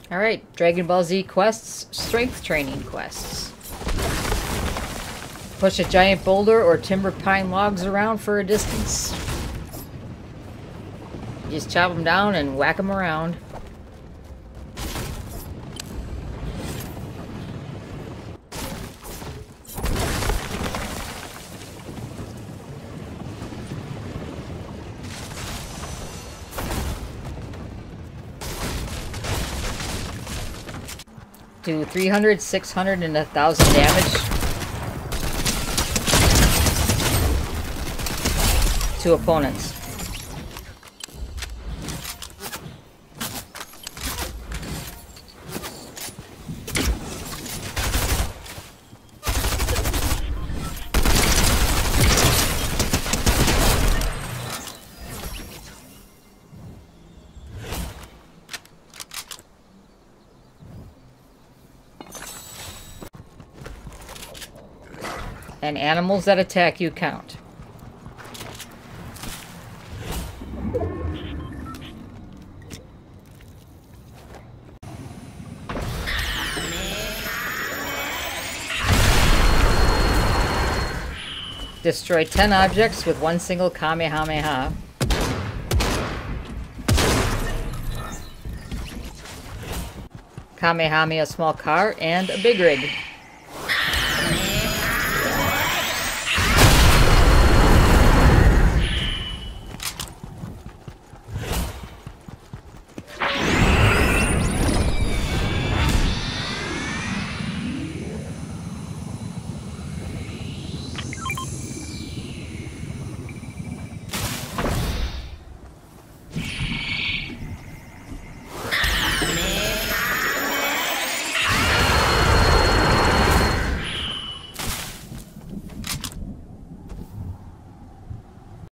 Alright, Dragon Ball Z quests, strength training quests. Push a giant boulder or timber pine logs around for a distance. Just chop them down and whack them around. Do 300, 600, and 1,000 damage to opponents. And animals that attack you count. Destroy 10 objects with one single Kamehameha. Kamehameha, a small car, and a big rig.